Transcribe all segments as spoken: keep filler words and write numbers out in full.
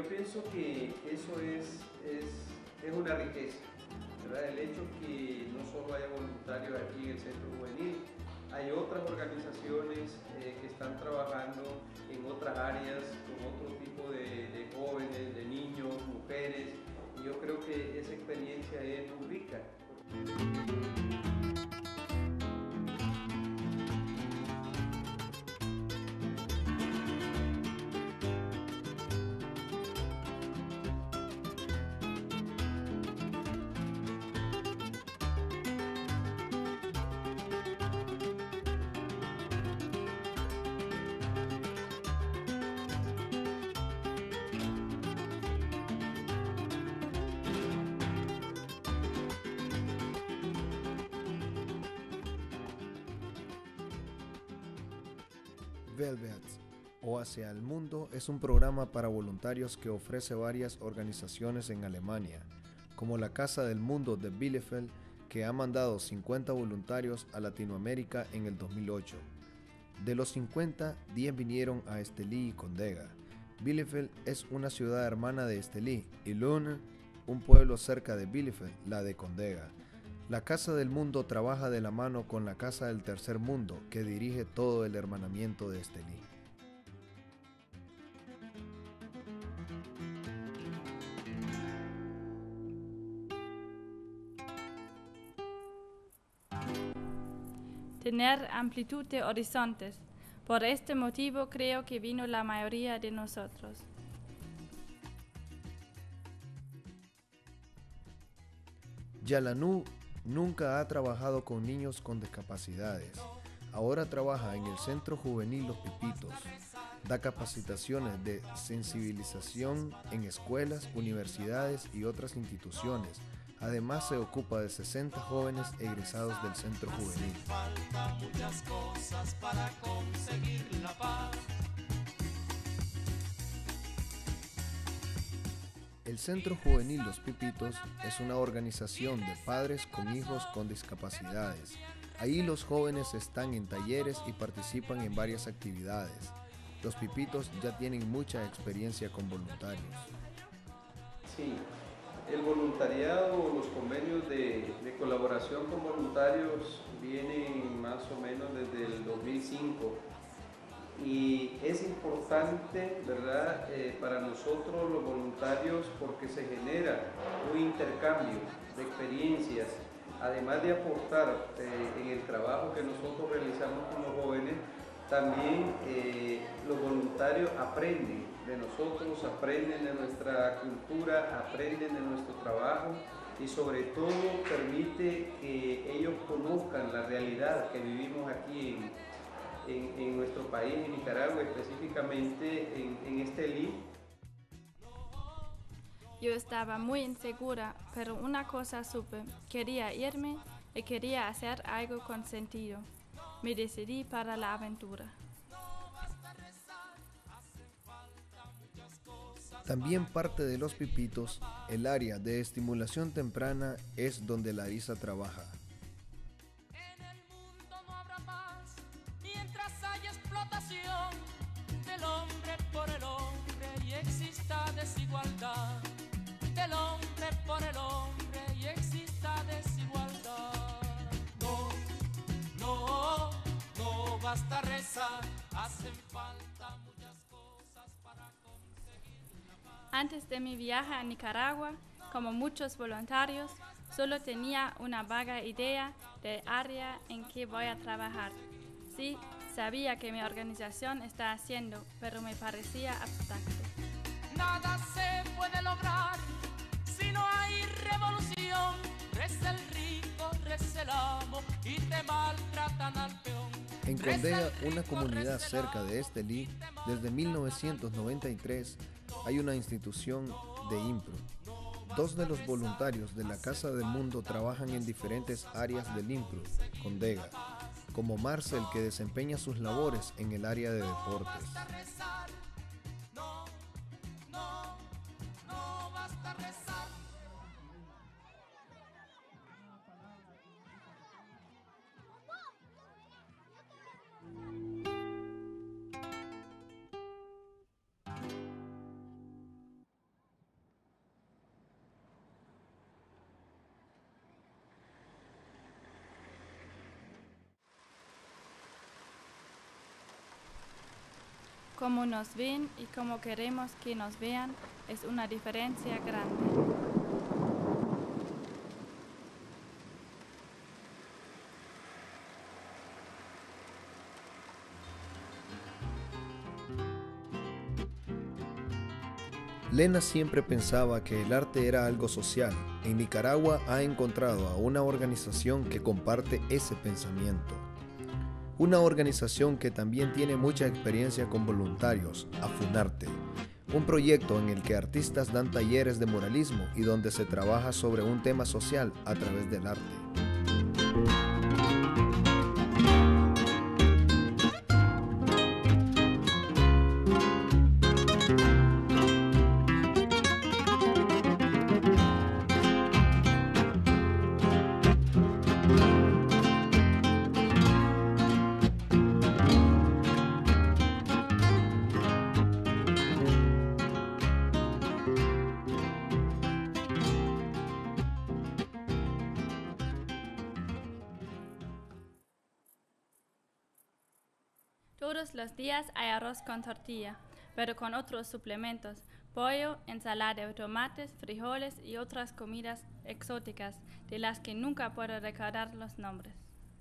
yo pienso que eso es, es, es una riqueza, ¿verdad? El hecho que no solo haya voluntarios aquí en el Centro Juvenil, hay otras organizaciones eh, que están trabajando en otras áreas con otro tipo de, de jóvenes, de niños, mujeres, y yo creo que esa experiencia es muy rica. Velvet o Hacia el Mundo es un programa para voluntarios que ofrece varias organizaciones en Alemania, como la Casa del Mundo de Bielefeld, que ha mandado cincuenta voluntarios a Latinoamérica en el dos mil ocho. De los cincuenta, diez vinieron a Estelí y Condega. Bielefeld es una ciudad hermana de Estelí y Lohne, un pueblo cerca de Bielefeld, la de Condega. La Casa del Mundo trabaja de la mano con la Casa del Tercer Mundo, que dirige todo el hermanamiento de Estelí. Tener amplitud de horizontes. Por este motivo creo que vino la mayoría de nosotros. Yalanú nunca ha trabajado con niños con discapacidades. Ahora trabaja en el Centro Juvenil Los Pipitos. Da capacitaciones de sensibilización en escuelas, universidades y otras instituciones. Además se ocupa de sesenta jóvenes egresados del Centro Juvenil. Falta muchas cosas para conseguir la paz. El Centro Juvenil Los Pipitos es una organización de padres con hijos con discapacidades. Ahí los jóvenes están en talleres y participan en varias actividades. Los Pipitos ya tienen mucha experiencia con voluntarios. Sí, el voluntariado, los convenios de, de colaboración con voluntarios vienen más o menos desde el dos mil cinco. Y es importante, ¿verdad?, eh, para nosotros los voluntarios porque se genera un intercambio de experiencias, además de aportar eh, en el trabajo que nosotros realizamos como jóvenes, también eh, los voluntarios aprenden de nosotros, aprenden de nuestra cultura, aprenden de nuestro trabajo y sobre todo permite que ellos conozcan la realidad que vivimos aquí en En, en nuestro país, en Nicaragua, específicamente en, en Estelí. Yo estaba muy insegura, pero una cosa supe, quería irme y quería hacer algo con sentido. Me decidí para la aventura. También parte de Los Pipitos, el área de estimulación temprana es donde Larisa trabaja. Del hombre por el hombre y exista desigualdad. Del hombre por el hombre y exista desigualdad. No, no, no basta rezar, hacen falta muchas cosas para conseguir la paz. Antes de mi viaje a Nicaragua, como muchos voluntarios, solo tenía una vaga idea del área en que voy a trabajar. Sí, sabía que mi organización está haciendo, pero me parecía abstracto. Nada se puede lograr si no hay revolución. Reza el rico, reza el amo y te maltratan al peón. En Condega, una comunidad cerca de Estelí, desde mil novecientos noventa y tres hay una institución de IMPRO. Dos de los voluntarios de la Casa del Mundo trabajan en diferentes áreas del IMPRO, Condega, como Marcel, que desempeña sus labores en el área de deportes. cómo nos ven y cómo queremos que nos vean es una diferencia grande. Lena siempre pensaba que el arte era algo social. En Nicaragua ha encontrado a una organización que comparte ese pensamiento. Una organización que también tiene mucha experiencia con voluntarios, Afunarte, un proyecto en el que artistas dan talleres de muralismo y donde se trabaja sobre un tema social a través del arte. Todos los días hay arroz con tortilla, pero con otros suplementos, pollo, ensalada de tomates, frijoles y otras comidas exóticas de las que nunca puedo recordar los nombres.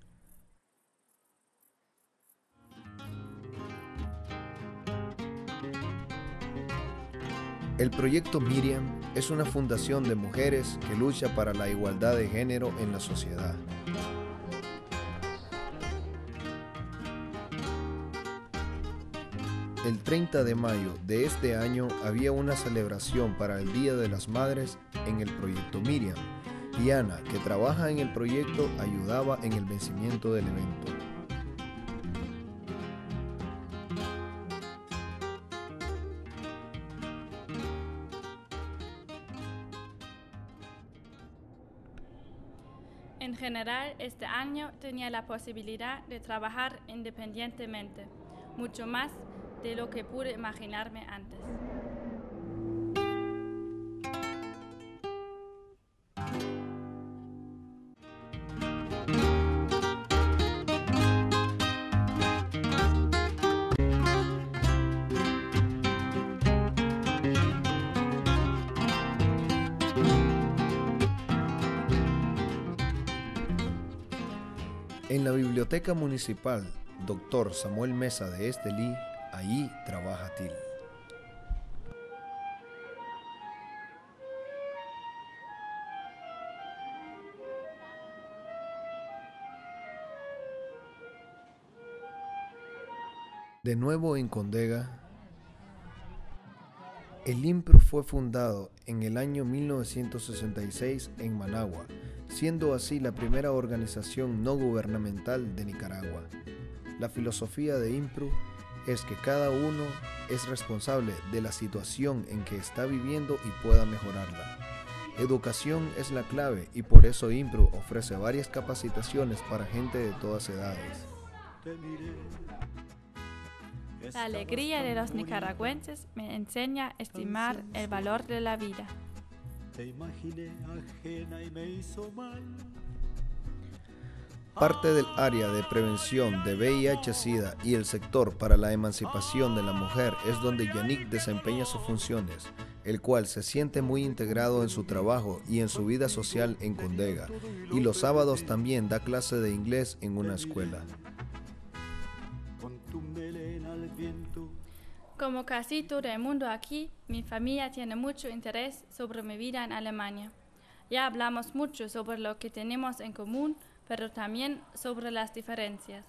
El proyecto Miriam es una fundación de mujeres que lucha para la igualdad de género en la sociedad. El treinta de mayo de este año había una celebración para el Día de las Madres en el proyecto Miriam, y Ana, que trabaja en el proyecto, ayudaba en el vencimiento del evento. En general, este año tenía la posibilidad de trabajar independientemente, mucho más de lo que pude imaginarme antes. En la Biblioteca Municipal doctor Samuel Mesa de Estelí, allí trabaja Til. De nuevo en Condega, el IMPRU fue fundado en el año mil novecientos sesenta y seis en Managua, siendo así la primera organización no gubernamental de Nicaragua. La filosofía de IMPRU es que cada uno es responsable de la situación en que está viviendo y pueda mejorarla. Educación es la clave y por eso IMPRU ofrece varias capacitaciones para gente de todas edades. La alegría de los nicaragüenses me enseña a estimar el valor de la vida. Te imaginé ajena y me hizo mal. Parte del área de prevención de V I H-Sida y el sector para la emancipación de la mujer es donde Yannick desempeña sus funciones, el cual se siente muy integrado en su trabajo y en su vida social en Condega, y los sábados también da clase de inglés en una escuela. Como casi todo el mundo aquí, mi familia tiene mucho interés sobre mi vida en Alemania. Ya hablamos mucho sobre lo que tenemos en común, pero también sobre las diferencias.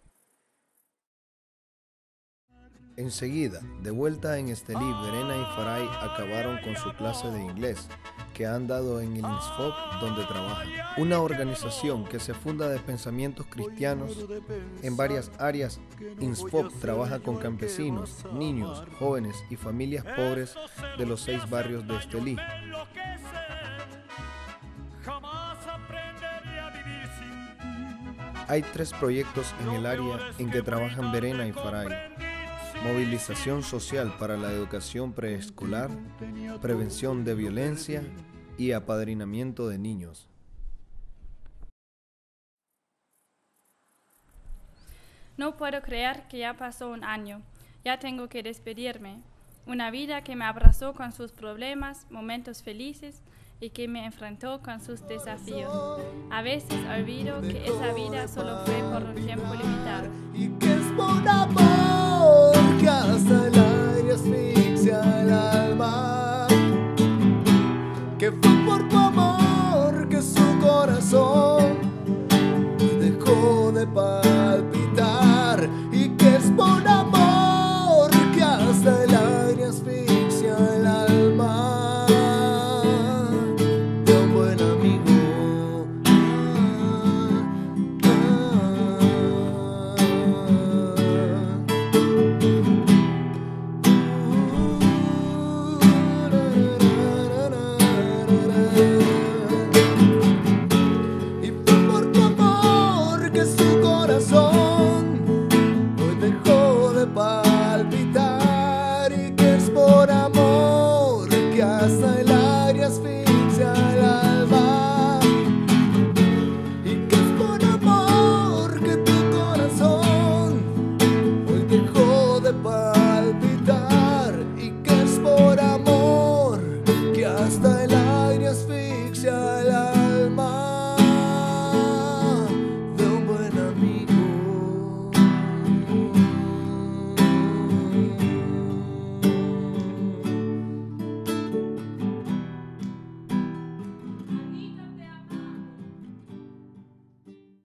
Enseguida, de vuelta en Estelí, Verena y Faray acabaron con su clase de inglés, que han dado en el INSFOP donde trabajan. Una organización que se funda de pensamientos cristianos en varias áreas. INSFOP trabaja con campesinos, niños, jóvenes y familias pobres de los seis barrios de Estelí. Hay tres proyectos en el área en que trabajan Verena y Faray: movilización social para la educación preescolar, prevención de violencia y apadrinamiento de niños. No puedo creer que ya pasó un año. Ya tengo que despedirme. Una vida que me abrazó con sus problemas, momentos felices y que me enfrentó con sus desafíos. A veces olvido que esa vida solo fue por un tiempo limitado. Y que es por amor que hasta el aire asfixia el alma. Que fue